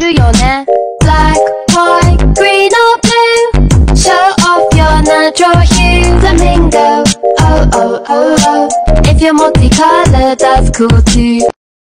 るよね Black, white, green or blue Show off your natural hue Flamingo, oh oh oh oh If you're multicolored, that's cool too